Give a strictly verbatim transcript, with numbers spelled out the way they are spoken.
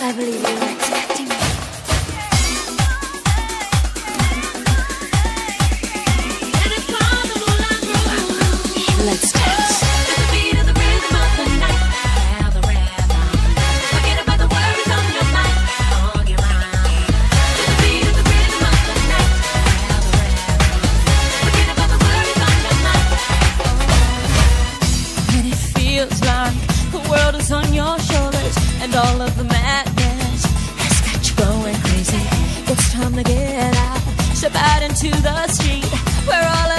I believe you were expecting me. Let's dance. To the beat of the rhythm of the night. Have the rhythm. Forget about the worries on your mind. On your mind. To the beat of the rhythm of the night. Have the rhythm. Forget about the worries on your mind. When it feels like the world is on your shoulders and all of the madness has got you going crazy, it's time to get out. Step out into the street where all